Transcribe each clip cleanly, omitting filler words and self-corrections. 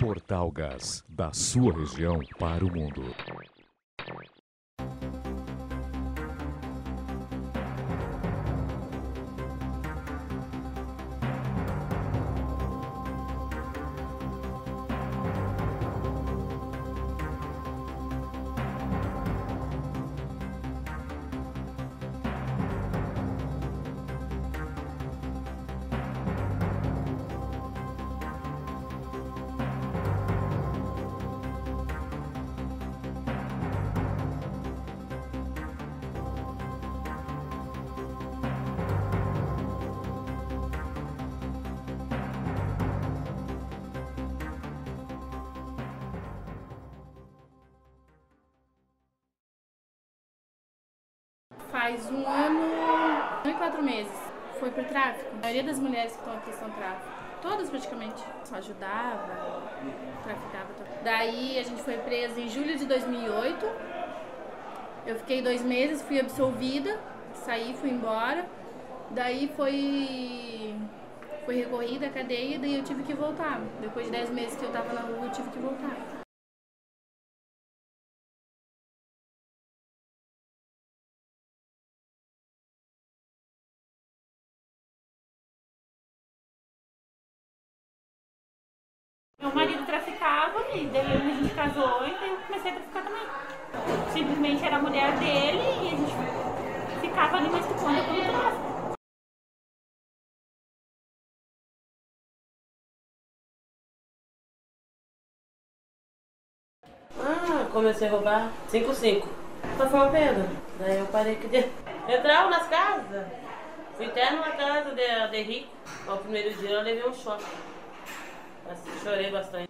Portal Gás, da sua região para o mundo. Faz 1 ano e 4 meses. Foi pro tráfico. A maioria das mulheres que estão aqui são tráfico. Todas praticamente. Só ajudava, traficava. Daí a gente foi presa em julho de 2008. Eu fiquei 2 meses, fui absolvida. Saí, fui embora. Daí foi recorrida a cadeia, daí eu tive que voltar. Depois de 10 meses que eu tava na rua, eu tive que voltar. Meu marido traficava e daí a gente casou e daí eu comecei a traficar também. Simplesmente era a mulher dele e a gente ficava ali mais quando eu tráfico. Comecei a roubar 5. Só foi uma pena. Daí eu parei que entrava nas casas. Fui até numa casa de rico. No primeiro dia eu levei um choque. Chorei bastante.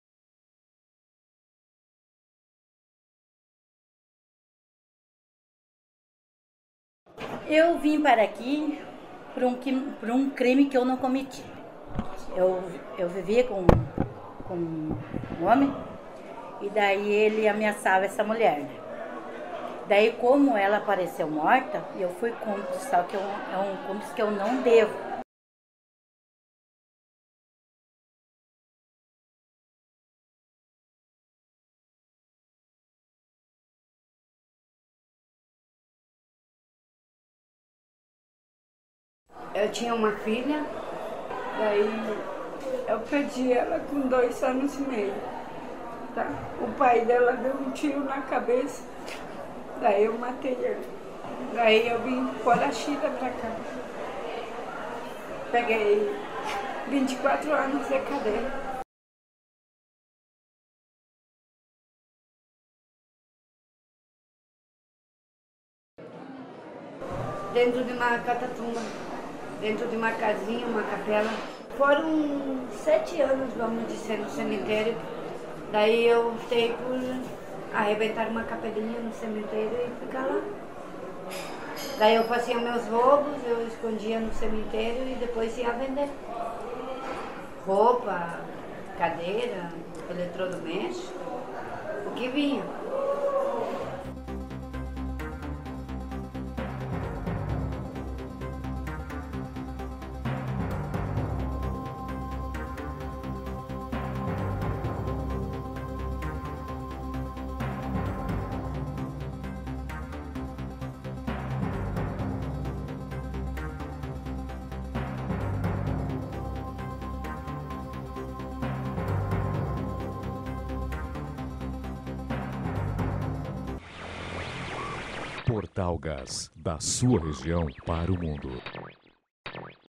Eu vim para aqui por um crime que eu não cometi. Eu vivia com um homem e daí ele ameaçava essa mulher. Né? Daí como ela apareceu morta, eu fui cúmplice, só que é um cúmplice que eu não devo. Eu tinha uma filha, daí eu perdi ela com 2 anos e meio. Tá? O pai dela deu um tiro na cabeça, daí eu matei ele. Daí eu vim pôr a China pra cá. Peguei 24 anos de cadeia. Dentro de uma catatumba. Dentro de uma casinha, uma capela. Foram 7 anos, vamos dizer, no cemitério. Daí eu optei por arrebentar uma capelinha no cemitério e ficar lá. Daí eu fazia meus roubos, eu escondia no cemitério e depois ia vender. Roupa, cadeira, eletrodoméstico, o que vinha. Portal Gás, da sua região para o mundo.